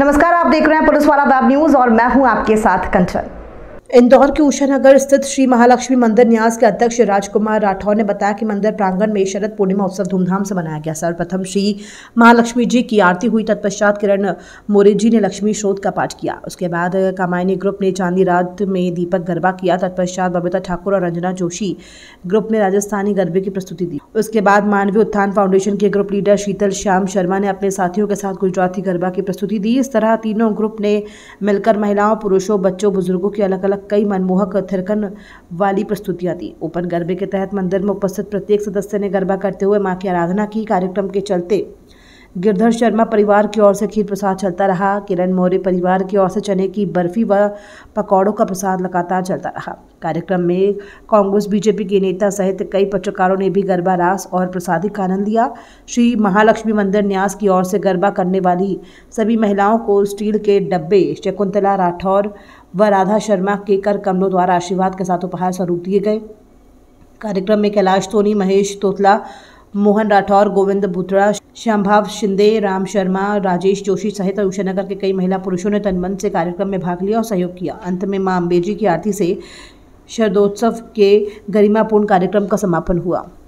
नमस्कार, आप देख रहे हैं पुलिस वाला वेब न्यूज और मैं हूं आपके साथ कंचन। इंदौर के उषानगर स्थित श्री महालक्ष्मी मंदिर न्यास के अध्यक्ष राजकुमार राठौर ने बताया कि मंदिर प्रांगण में शरद पूर्णिमा उत्सव धूमधाम से मनाया गया। सर्वप्रथम श्री महालक्ष्मी जी की आरती हुई। तत्पश्चात किरण मोरे जी ने लक्ष्मी श्रोत का पाठ किया। उसके बाद कामायनी ग्रुप ने चांदी रात में दीपक गरबा किया। तत्पश्चात बबीता ठाकुर और रंजना जोशी ग्रुप ने राजस्थानी गरबे की प्रस्तुति दी। उसके बाद मानवीय उत्थान फाउंडेशन के ग्रुप लीडर शीतल श्याम शर्मा ने अपने साथियों के साथ गुजराती गरबा की प्रस्तुति दी। इस तरह तीनों ग्रुप ने मिलकर महिलाओं, पुरुषों, बच्चों, बुजुर्गों की अलग अलग कई मनमोहक थिरकन वाली प्रस्तुतियां दी। ओपन गरबे के तहत मंदिर में उपस्थित प्रत्येक सदस्य ने गरबा करते हुए मां की आराधना की। कार्यक्रम के चलते गिरधर शर्मा परिवार की ओर से खीर प्रसाद चलता रहा। किरण मौर्य परिवार की ओर से चने की बर्फी व पकौड़ों का प्रसाद लगातार चलता रहा। कार्यक्रम में कांग्रेस बीजेपी के नेता सहित कई पत्रकारों ने भी गरबा रास और प्रसादी का आनंद लिया। श्री महालक्ष्मी मंदिर न्यास की ओर से गरबा करने वाली सभी महिलाओं को स्टील के डब्बे शकुंतला राठौर व राधा शर्मा के कर कमलों द्वारा आशीर्वाद के साथ उपहार स्वरूप दिए गए। कार्यक्रम में कैलाश सोनी, महेश तोतला, मोहन राठौर, गोविंद बुतड़ा, श्यामभाव शिंदे, राम शर्मा, राजेश जोशी सहित उषानगर के कई महिला पुरुषों ने तन मन से कार्यक्रम में भाग लिया और सहयोग किया। अंत में मां अम्बे जी की आरती से शरदोत्सव के गरिमापूर्ण कार्यक्रम का समापन हुआ।